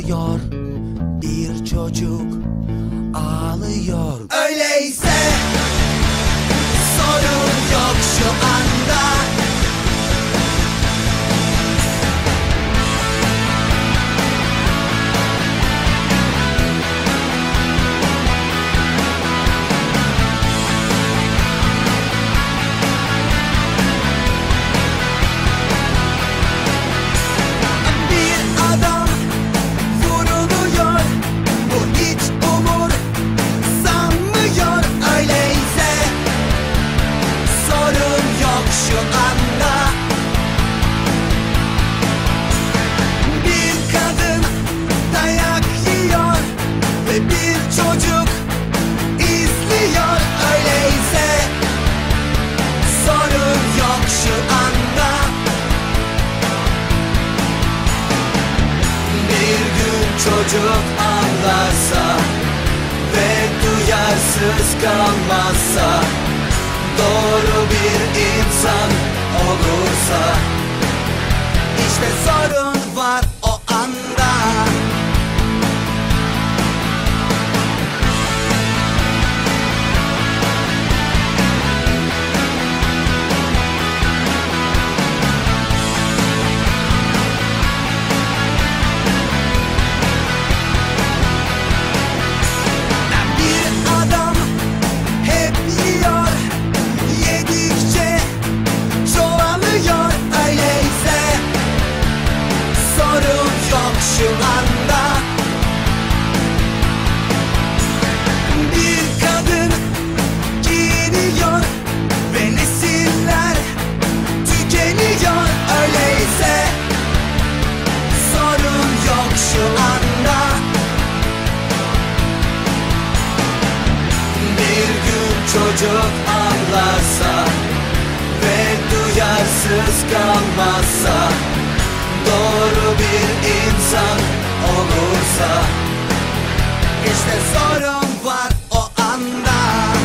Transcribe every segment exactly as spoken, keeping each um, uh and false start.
dinliyor. Bir çocuk ağlıyor. Öyleyse sorun yok şu anda. Çocuk izliyor, öyleyse sorun yok şu anda. Bir gün çocuk anlarsa ve duyarsız kalmazsa, doğru bir insan olursa, işte sorun var o anda. Şu anda bir kadın giyiniyor ve nesiller tükeniyor, öyleyse sorun yok şu anda. Bir gün çocuk anlarsa ve duyarsız kalmazsa, doğru bir insan olursa, işte sorun var o anda.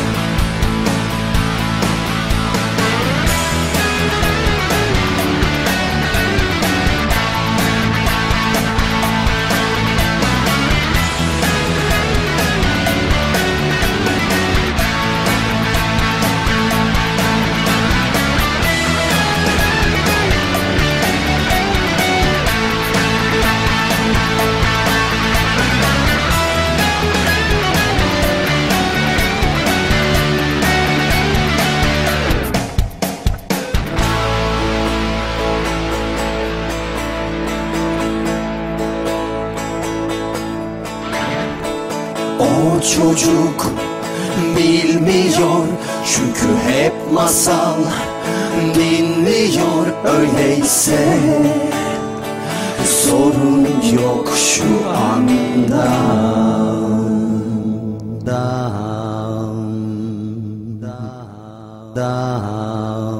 O çocuk bilmiyor, çünkü hep masal dinliyor, öyleyse sorun yok şu anda. Da, da, da.